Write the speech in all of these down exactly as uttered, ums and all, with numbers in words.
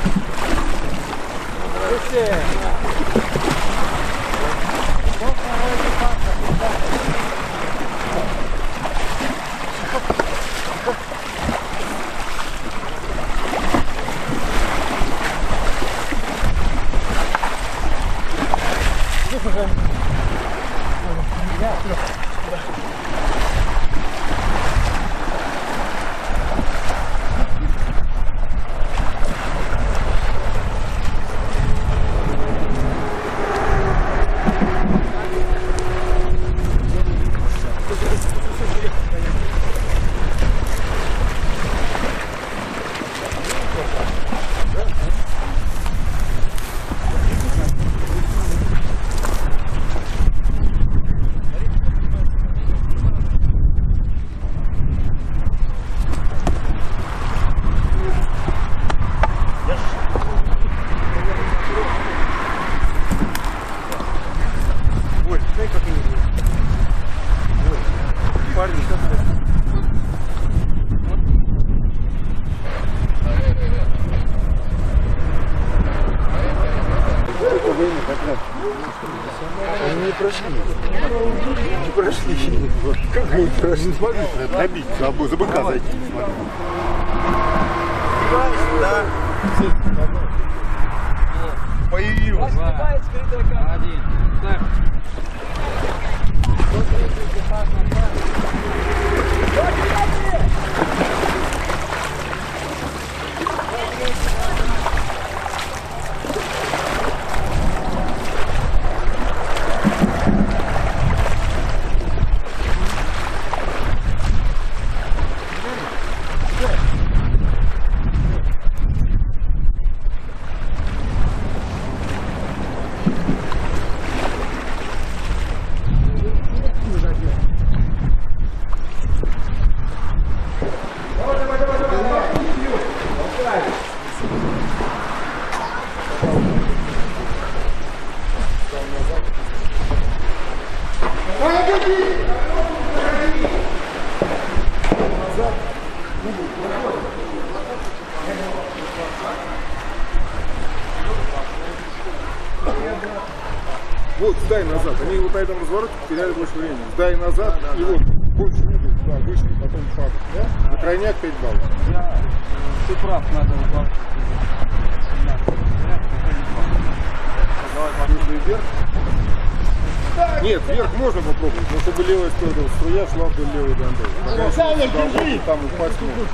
Они не прошли. Не прошли. Как они прошли? Не смогли пробить. За быка зайти не смогли. Да. Появилась. Один. Так. Вот, сдай назад. Они вот на этом развороте потеряли больше времени. Сдай назад, да, да, и да. Вот больше угол, да, выше, потом падает. Да? На крайняк пять баллов. Я, ты прав, надо убавить. Давай вверх. Нет, вверх можно попробовать, но чтобы левая струя шла вдоль левой гондолы. Там, там упасть можно.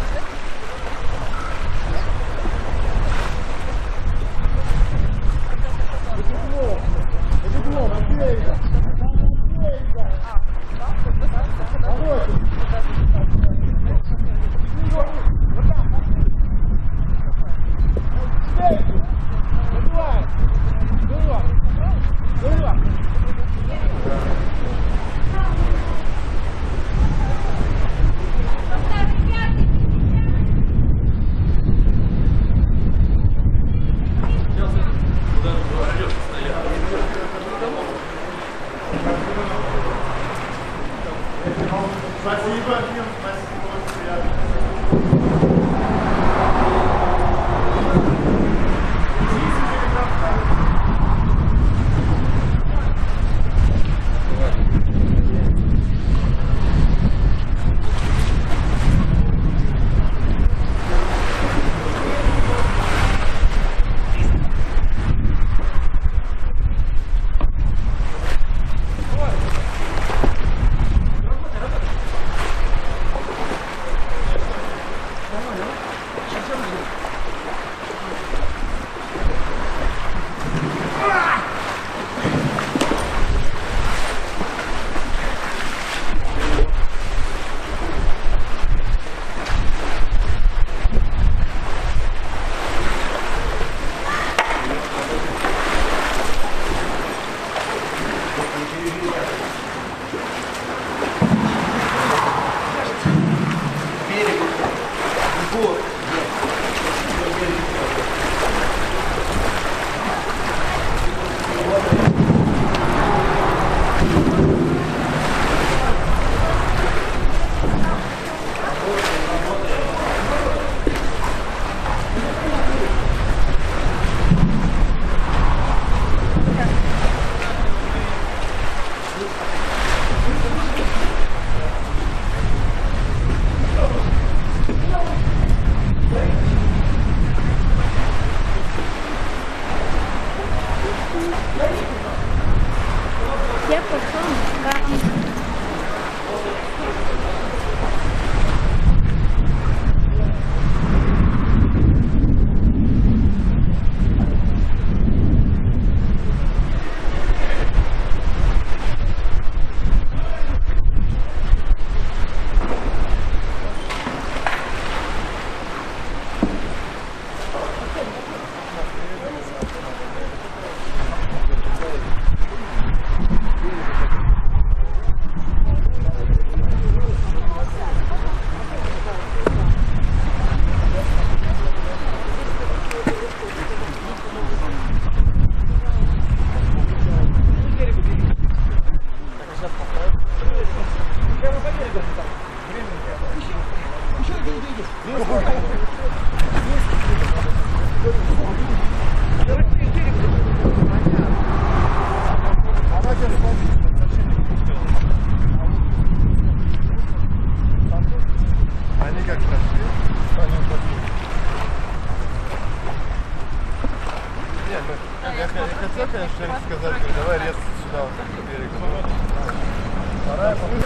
Я хотел, конечно, сказать, давай резко сюда, вот так, к берегу. Вторая попытка.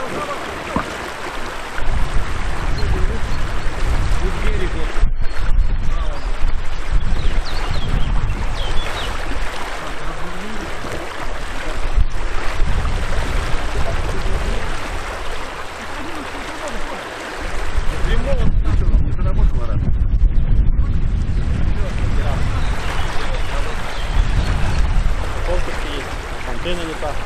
К берегу. Не заработал, Марат. Полковки есть. Антенна не та.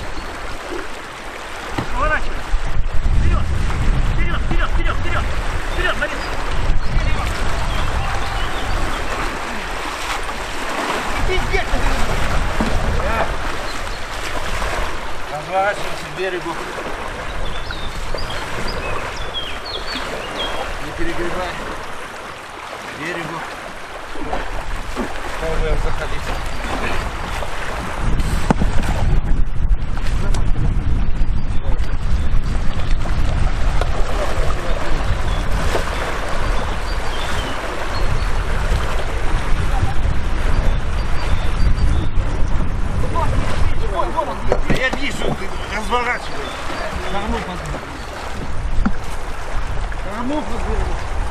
Поворачивай. Вперед! Вперед, вперед, вперед, вперед! Вперед, Борис! Пиздец! Разворачивайся к берегу. Не перегребай. К берегу. Пробуем заходить. Я вижу, ты разворачиваешь. Корму подбери. Корму подбери.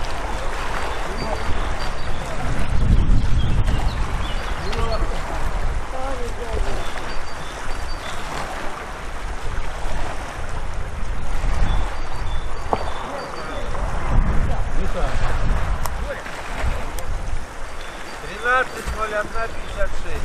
тринадцать ноль один пятьдесят шесть.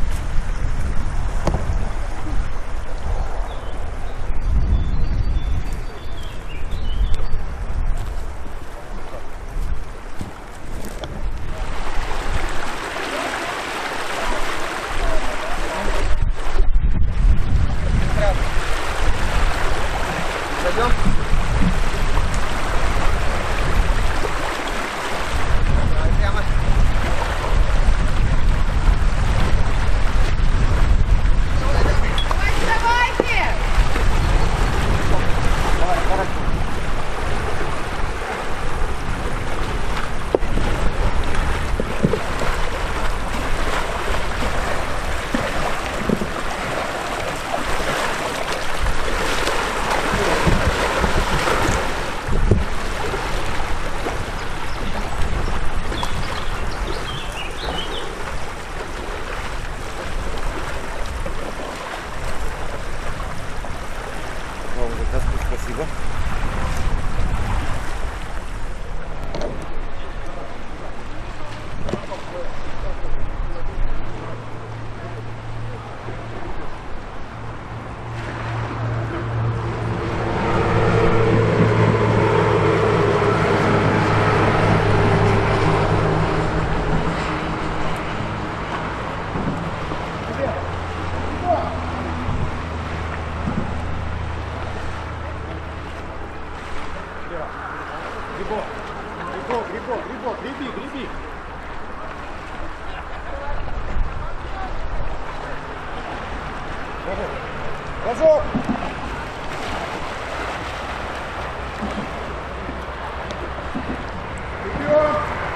Пойдем? Давай прямо. Давайте! Давай, хорошо. Спасибо. Грибок, грибок, грибок, грибок, гриби, гриби. Разок. Идем.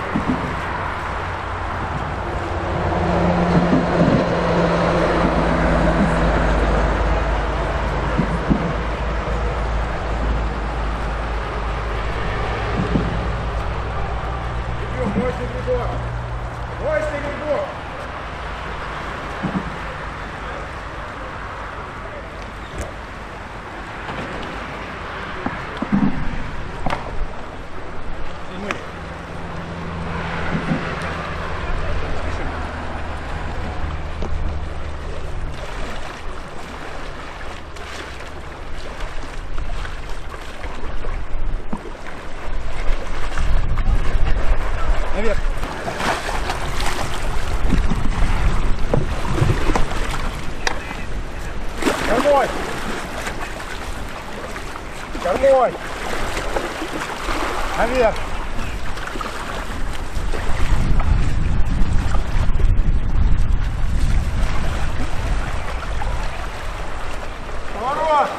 Мощный грибок! Мощный грибок! Наверх! Кормой! Кормой! Наверх! Поворот!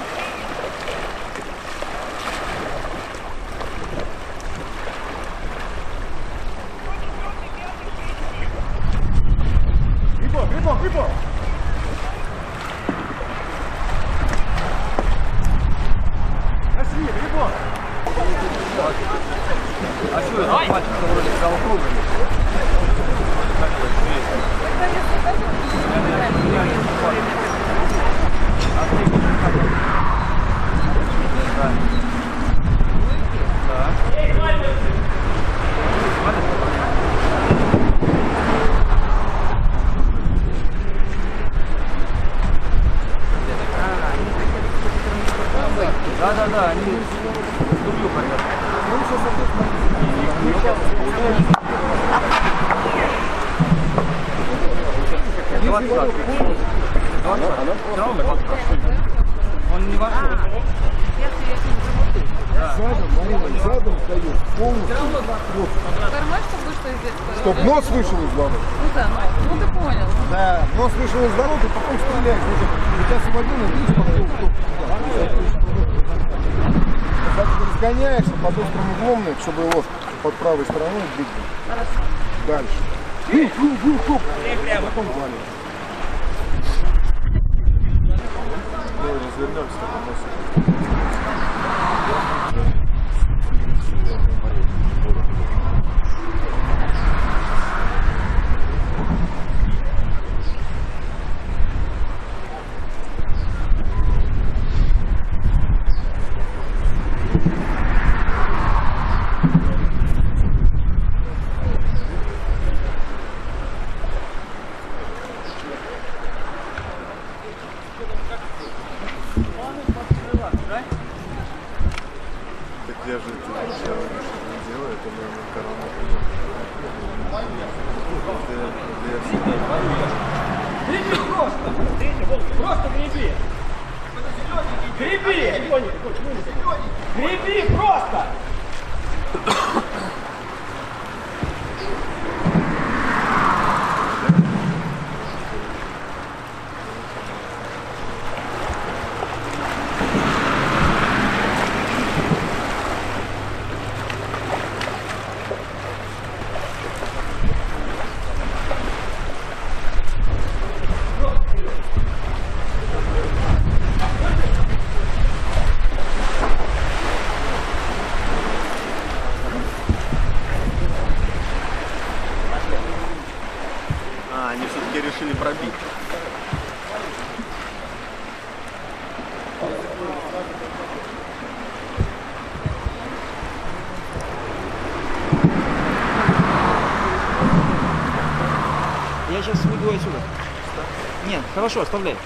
Грибок, грибок! Нашли, грибок! А что это? Мальчик вроде заокруглен. Да, да, да, они дубью хотят. Ну, все, он не вошел. Задом, Марина, задом встает, полностью. Кармаш, чтобы что здесь? Чтоб нос вышел из воды. Ну да, ну, ну ты понял. Да, нос вышел из воды, ты потом стреляешь. У тебя свободно, видишь, потом разгоняешься под острым углом, чтобы его под правой стороной двигать. Дальше. Фу, фу, фу, фу. Потом валит. Давай развернемся, потом я же это не делаю, это наверное, корона. Греби просто! Просто греби! Греби! Греби просто! А, они все-таки решили пробить. Я сейчас уйду отсюда. Нет, хорошо, оставляй.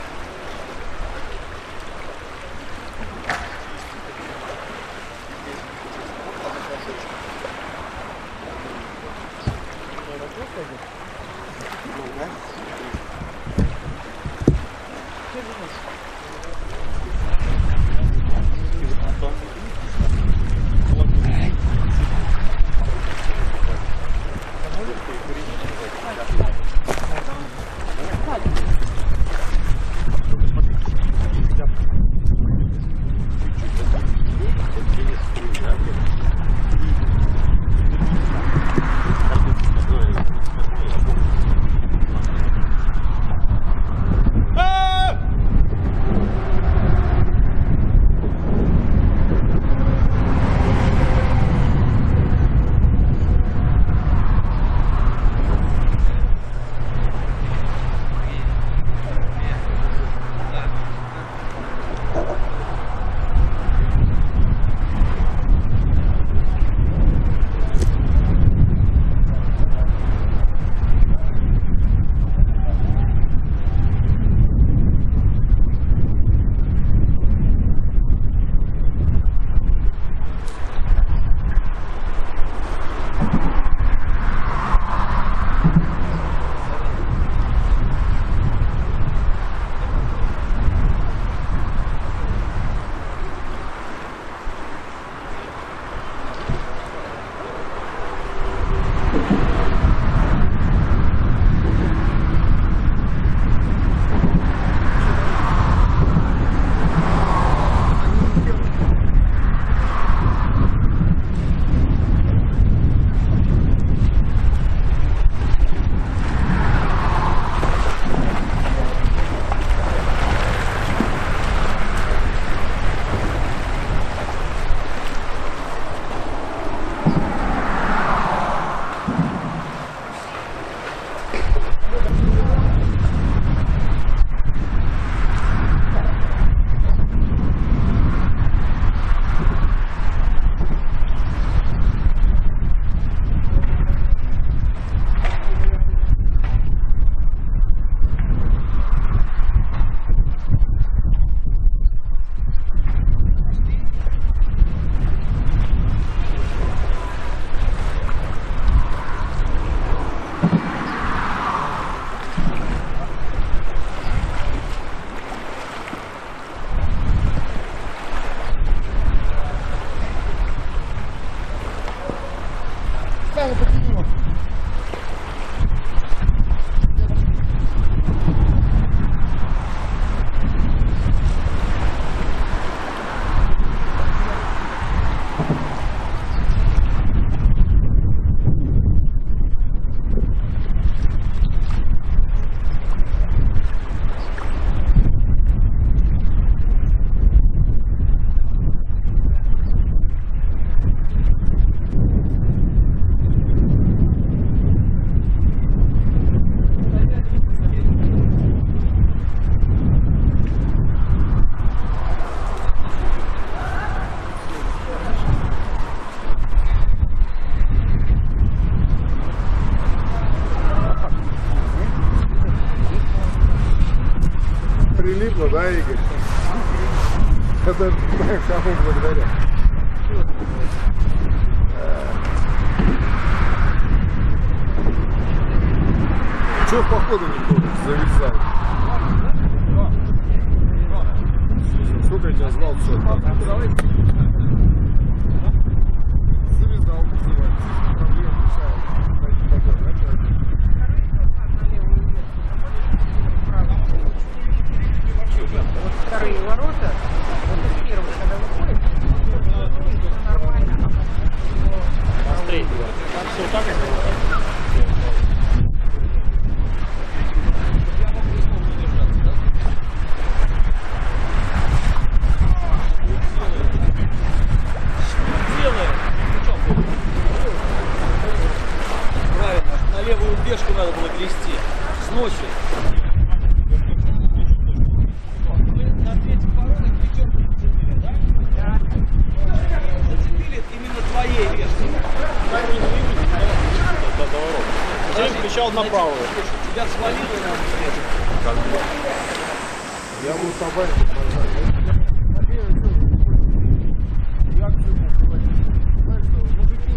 прилипло, да, Игорь? Это кому благодаря. Че походу никто завязал? Сколько я тебя звал? Все, завязал, называется. Проблема решает. Вот вторые ворота, вот из первого, когда выходит, все нормально, а потом С третьего. Все так и делаем. Правильно, на левую бешку надо было грести. Сносит. Вы на третьем воротах пятерку зацепили, да? Да. Зацепили именно твоей бешкой. Так не выйдет, до ворот. Я включал на правую. Тебя свалило на бешку. Я буду собачку пожать. Я к чему говорю? Знаешь, что мужики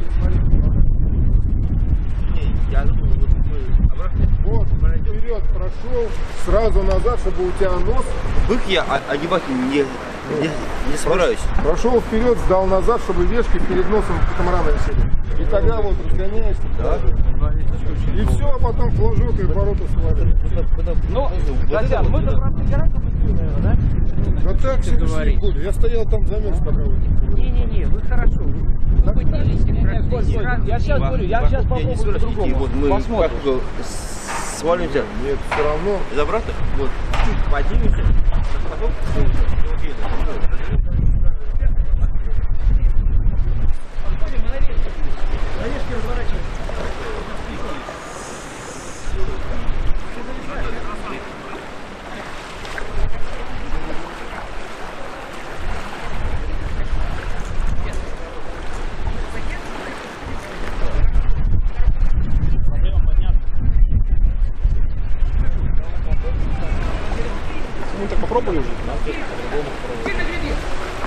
смотрят. Я думаю, вот мы обратно. Вот, вперед прошел, сразу назад, чтобы у тебя нос. Бык я а- огибать не, не, не собираюсь. Прошел вперед, сдал назад, чтобы вешки перед носом катамарана висели. И тогда вот разгоняешься. Да? И все, а потом флажок и ворота свалят. Ну, Вот Татьяна, это мы вот, то да. правда гораздо быстрее, наверное, да? Да так все говоришь. буду. Я стоял там замерз, пока вы. Не-не-не, вы хорошо. Вы поднялись и прошли сразу. Я сейчас говорю, я Вокруг сейчас я не попробую собираюсь идти. по-другому. Вот мы Посмотрим. как бы с- свалимся Нет, все равно. из обратно, вот чуть поднимемся, а потом Ну так попробуй уже, да? По-другому попробуй.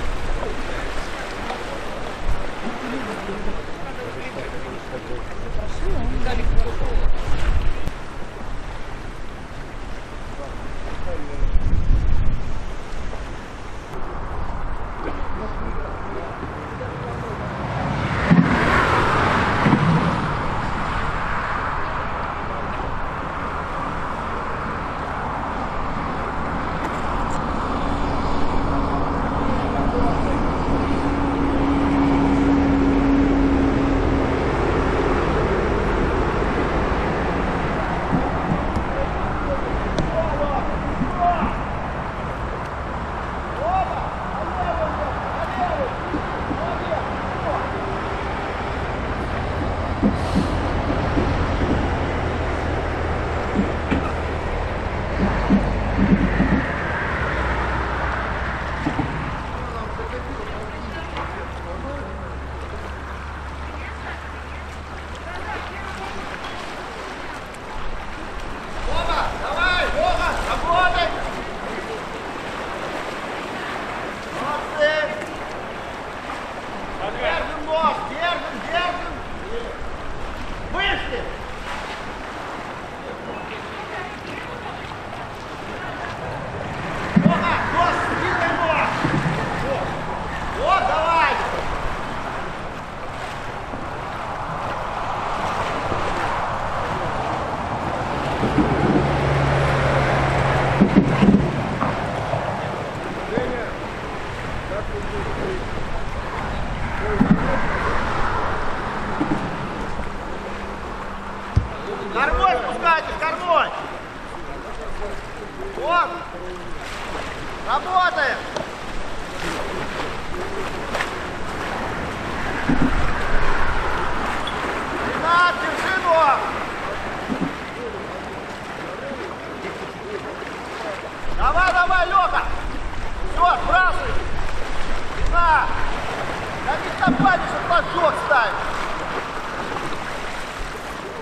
Кормой спускайтесь, кормой! Вот! Работаем! Ренат, держи ног! Давай, давай, Лёха! Все, сбрасывай! Ренат! Да не стопайте, чтобы поджог ставить!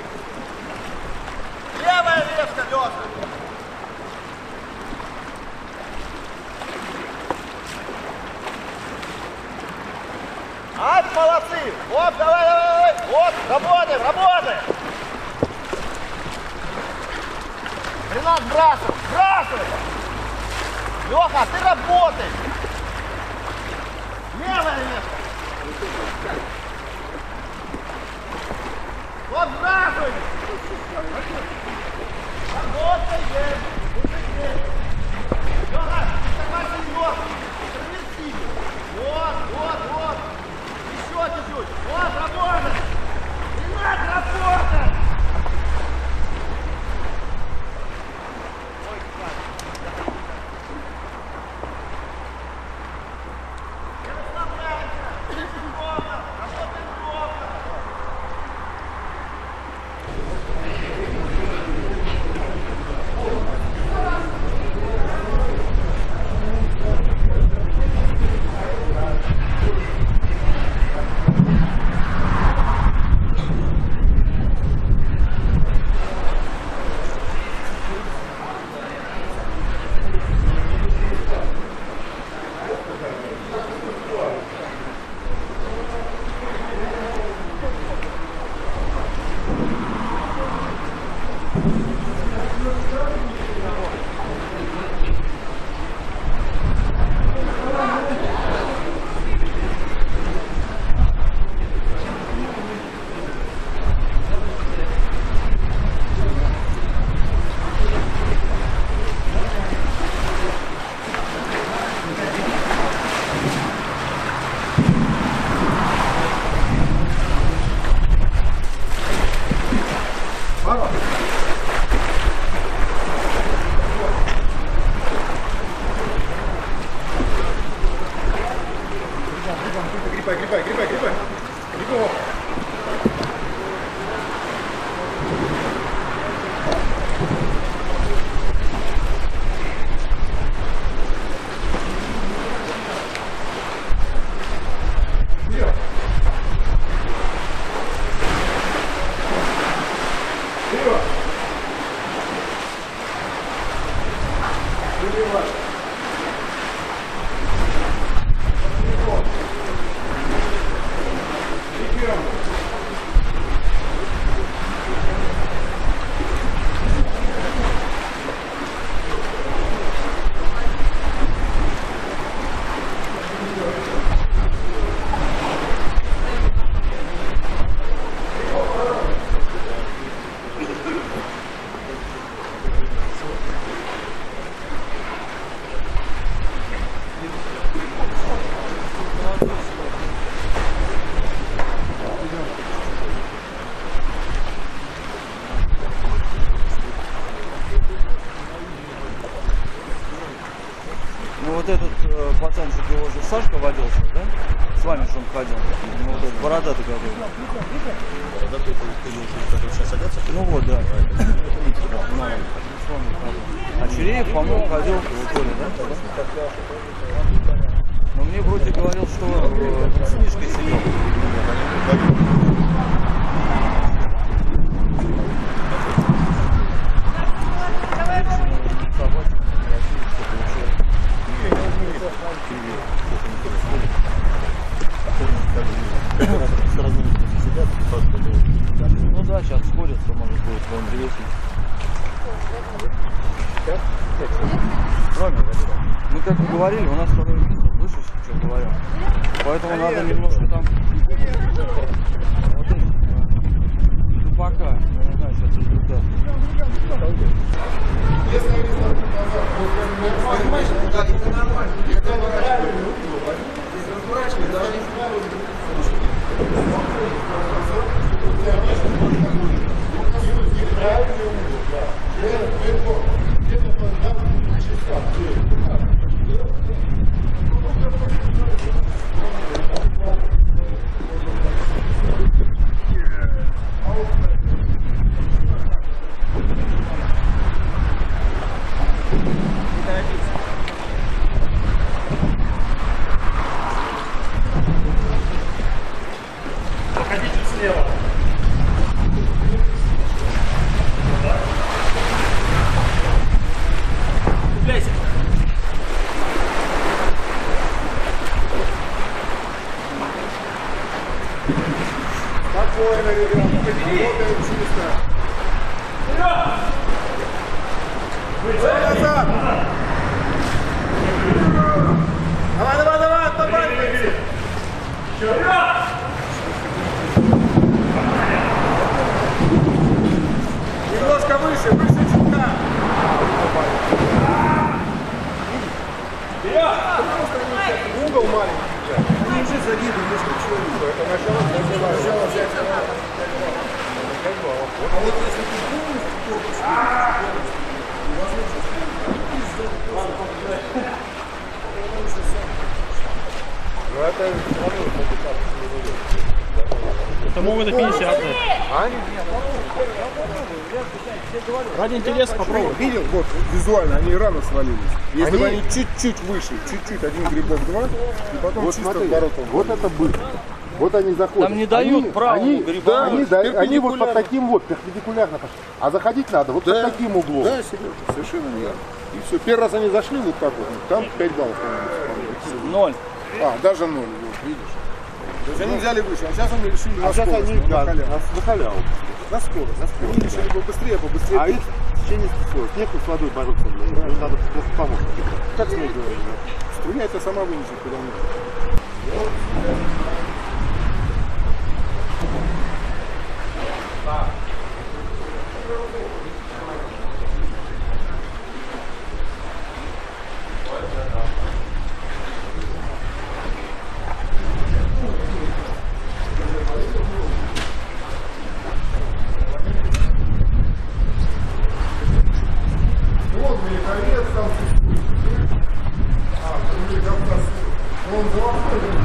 Левая ветка, Лёша! молодцы! Вот, давай, давай, давай! Вот, работаем, работаем! Ренат, сбрасывай, сбрасывай! Леха, ты работай! Левое место! Вот, сбрасывай! Работай, Жень! Леха, ты ног! Вот, вот, вот! Еще чуть-чуть! Вот, работай! Ренат, работай! Грибай, грибай, грибай, грибай. Грибов. Вперед. Вперед. Вперед. Ну вот этот э, пацанчик, его же Сашка водился, да? С вами же он ходил. Ну вот этот бородатый какой. Бородатый, который сейчас садятся? Ну вот, да. А Чиреев, по-моему, ходил в поле, да? Но мне вроде говорил, что э, с Мишкой сидел. Ну да, сейчас сходятся, может быть, в интересно. Роме, мы как и говорили, у нас второе место, слышишь, что говорю? Поэтому надо немножко там... Вот это, ну пока, я не знаю, сейчас результат. Слева. ребята. Работаем чисто. Назад. Давай, давай, давай, оттопаривайся. Немножко выше, выше чутка. Угол маленький. Они уже забиты, немножко чего-нибудь. Это начало, начало взять. А вот если ты полностью корпус, Это могут и пятьдесят. А? Ради интереса попробуй. Видел? Вот, визуально, они рано свалились. Если Они- бы они чуть-чуть выше, чуть-чуть, один грибок, два, и потом Вот чисто смотри, в ворота. вот это быстро. Вот они заходят. Там не дают они, правому они, грибу. да, они, да, они вот перпендикулярно. под таким вот, перпендикулярно пошли. А заходить надо вот Да. под таким углом. Да, Сережа, совершенно верно. И все. Первый раз они зашли вот так вот, там пять баллов, по-моему. Ноль. А, даже ноль, вот, видишь. То есть они взяли выше, а сейчас они решили на А сейчас скорость, они ну, да, на халяву. на, на халяву. На скорость, на скорость. Они решили побыстрее, побыстрее. А их в течение скорости. Некуда с водой бороться, блин. Им надо просто помочь. Как мне говорят, струя это сама вынесет куда-нибудь. Вот Меликовец там существует. А, Меликовец. Он золотой.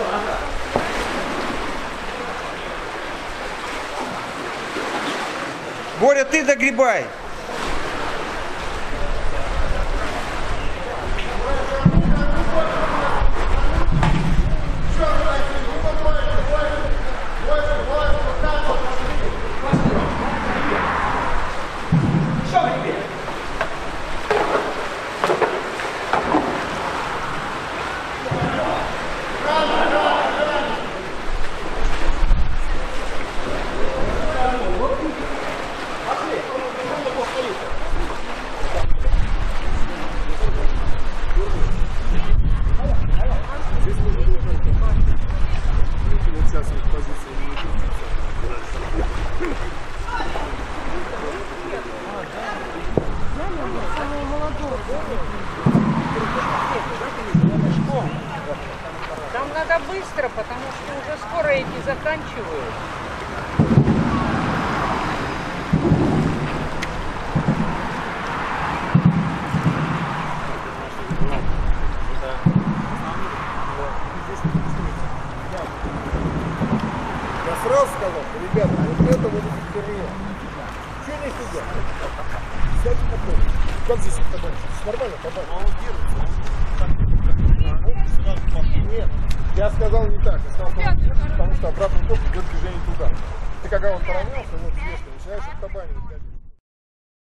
Боря, ты догребай. Сейчас их позиция не Там надо быстро, потому что уже скоро эти заканчивают. Я сразу сказал, ребята, вот это вот херня. Чего не сидят? Сядьте на пол. Как здесь кабан? Нормально кабан. А он держится. Нет, я сказал не так. Я сказал, потому что обратный ток идет движение туда. Ты когда он поравнялся, вот здесь начинаешь оттабанивать.